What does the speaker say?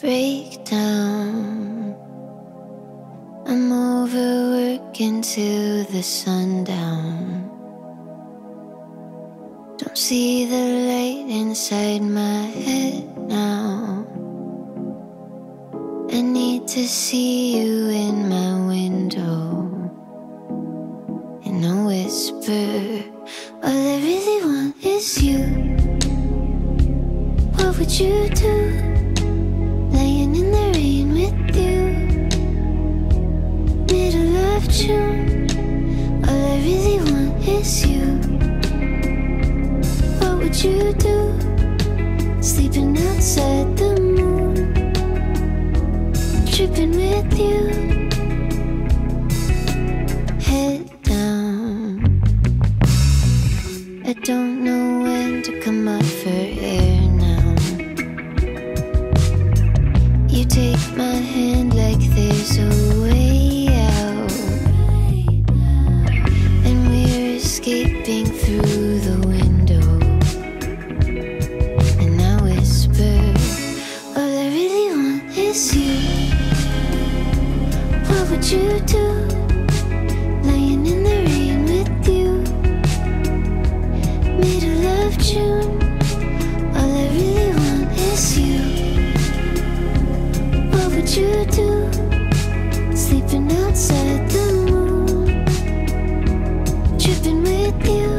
breakdown. I'm overworking till the sundown. Don't see the light inside my head now. I need to see you in my window. In a whisper, all I really want is you. What would you do? Laying in the rain with you. Middle of June, all I really want is you. What would you do? Sleeping outside the moon, tripping with you. Head down. I don't know when to come up for air now. You take my hand like there's a way out, and we're escaping through the window. And I whisper, all I really want is you. What would you do? Laying in the rain with you. Middle of June, all I really want is you. What would you do? Sleeping outside the moon, tripping with you.